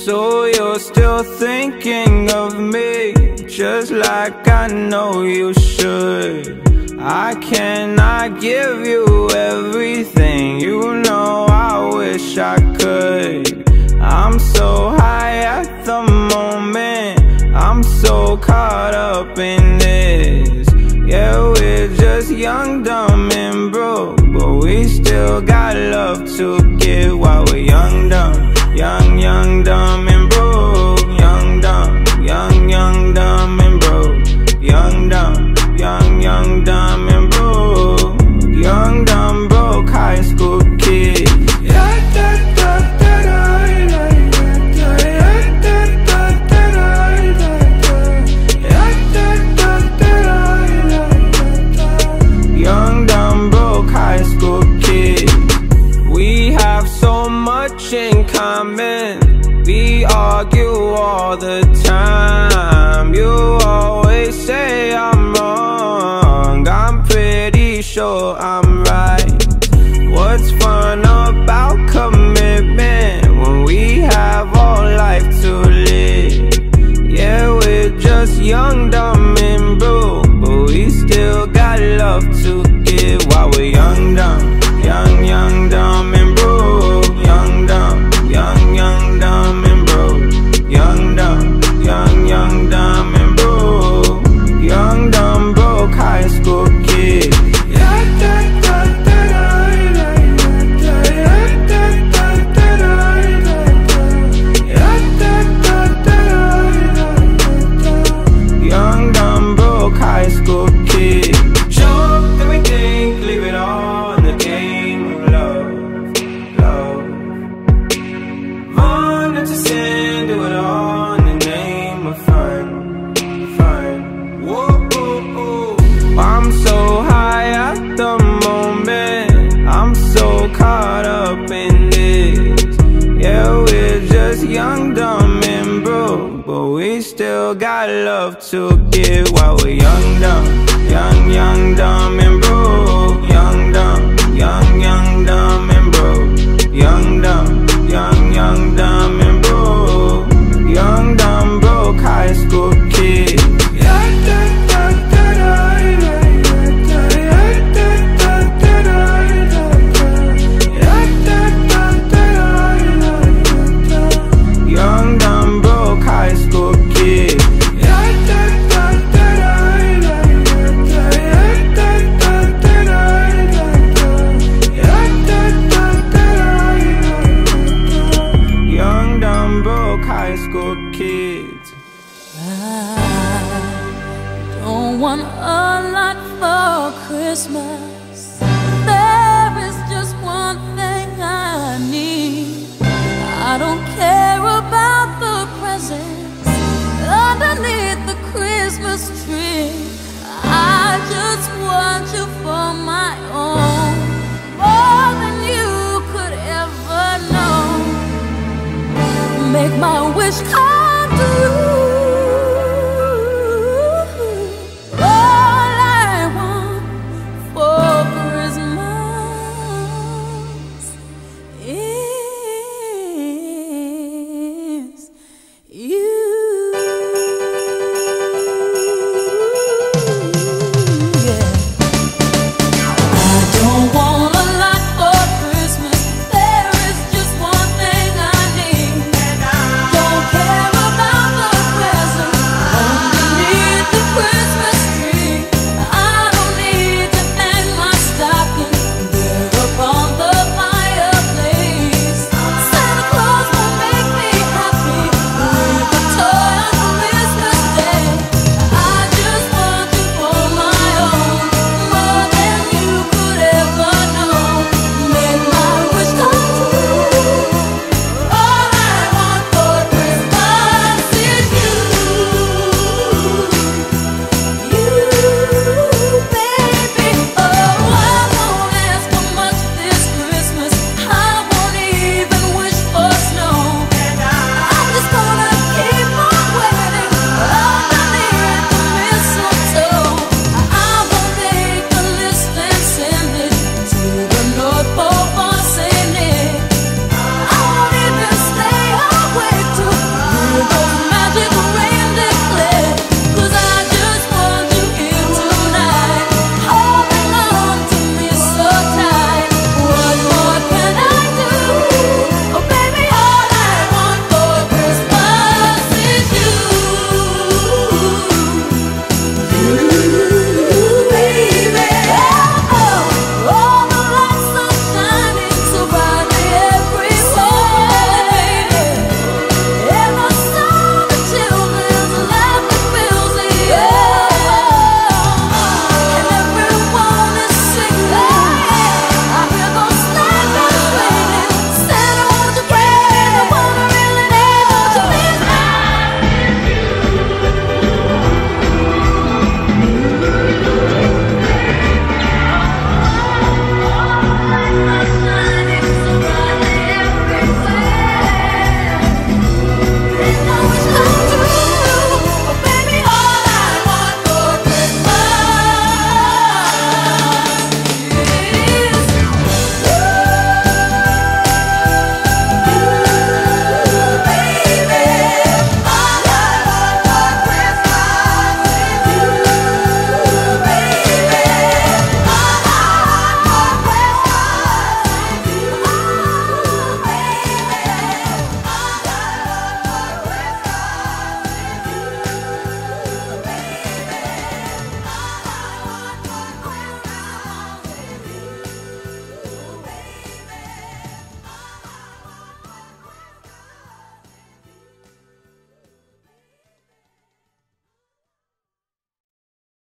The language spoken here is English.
So you're still thinking of me, just like I know you should. I cannot give you everything, you know I wish I could. I'm so high at the moment, I'm so caught up in this. Yeah, we're just young, dumb, and broke, but we still got love to give while we're young, dumb. Young, young, dumb, and broke. Young, dumb, young, dumb, and broke. Young, dumb, young, dumb, and broke. Young, dumb, broke high school kid. Young, dumb, broke high school kid. We have so much in common. We argue all the time. You always say I'm wrong, I'm pretty sure I'm right. What's fun about commitment when we have all life to live? Yeah, we're just young, dumb, and broke, but we still got love to give while we're young, dumb. Young, dumb, and broke. Young, dumb, young, dumb, and broke. Young, dumb, young, dumb, and broke. Young, dumb, broke high school kid. Young, dumb, broke high school kid. Show up everything, leave it all in the game of love, love. Run into sin, do it all in the name of fun, fun. Whoa, oh, oh. I'm so high at the moment, I'm so caught up in this. Yeah, we're just young, dumb, and broke, but we still got love to give while we're young, dumb. Young, dumb, and broke. Young, dumb, young, dumb, and broke. Young, dumb, young, dumb, and broke. Young, dumb, broke high school kid. Young, dumb, broke high school kid. Young, dumb, broke high school kids. I don't want a lot for Christmas. There is just one thing I need. I don't care about the presents underneath the Christmas tree. I just want you for my own, more than you could ever know. Make my wish come